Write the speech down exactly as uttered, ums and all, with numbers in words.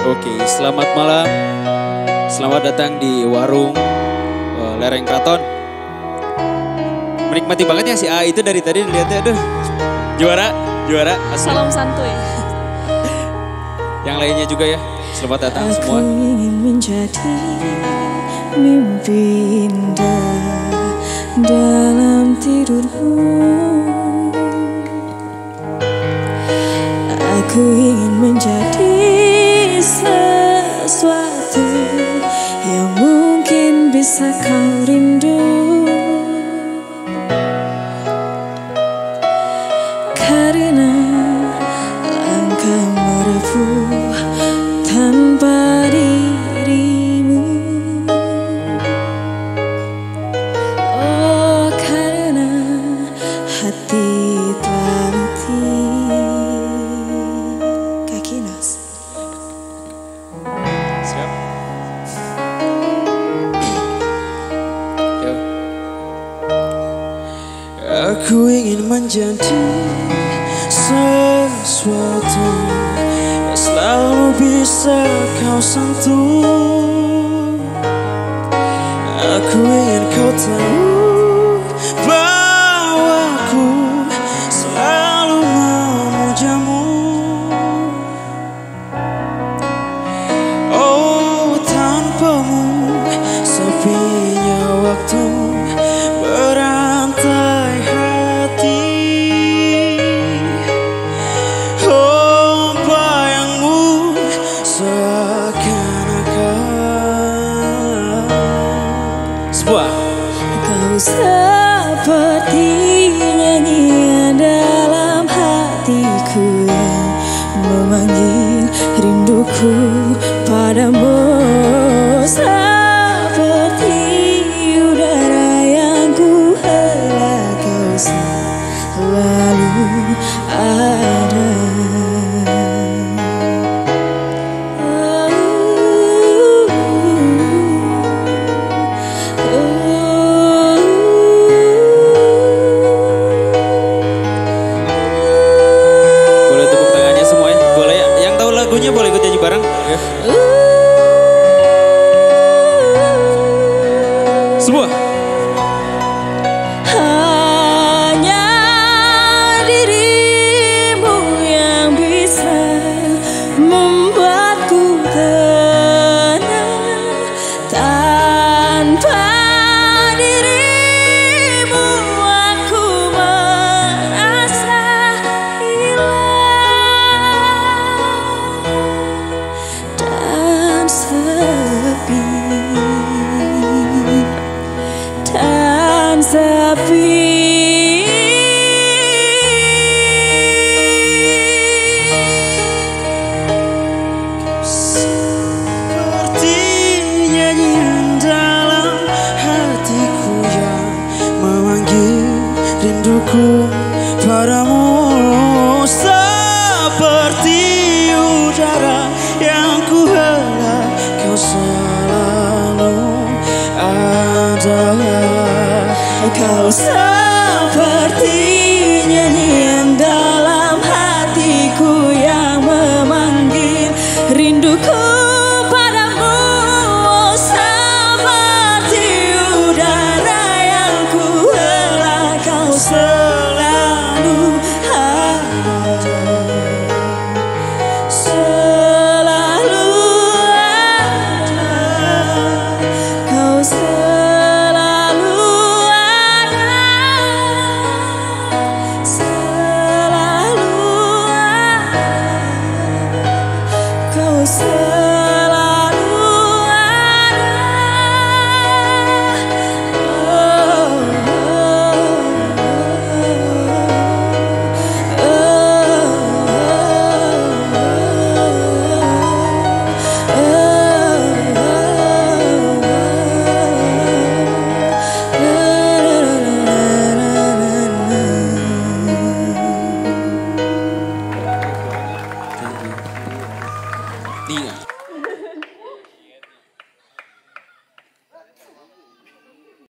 Oke, selamat malam. Selamat datang di warung uh, Lereng Kraton. Menikmati banget ya si A itu dari tadi dilihatnya, aduh. Juara, juara. Asli. Salam santuy. Yang lainnya juga ya. Selamat datang Aku semua. Aku ingin menjadi mimpi indah dalam tidurmu. Aku ingin menjadi sesuatu yang mungkin bisa kau rindu. Karena langkah merepuh tanpa dirimu. Oh, karena hati telah mati. Kaki Nas. Siap. Yo. Aku ingin menjadi sesuatu yang selalu bisa kau sentuh. Aku ingin kau tahu bahwa aku selalu memujamu. Oh, tanpamu sepinya waktu berantai hati. Oh, bayangmu seakan-akan Sebuah. Kau seperti nyanyian dalam hatiku yang memanggil rinduku padamu. Seperti udara yang ku hela, kau selalu ada. Boleh tepuk tangannya semua ya. Boleh ya. Yang tahu lagunya boleh ikut nyanyi bareng. Ya. Sebuah. Hanya dirimu yang bisa membuatku tenang. Tanpa dirimu aku merasa hilang dan sepi. Dan sepi. seperti nyanyian dalam hatiku yang memanggil rinduku padamu. Seperti udara yang ku hela, kau selalu ada. Kau seperti nyanyian dalam hatiku yang memanggil rinduku padamu. Seperti udara yang ku hela, kau selalu ada. Selalu ada. Kau selalu ada. Selalu ada. Kau selalu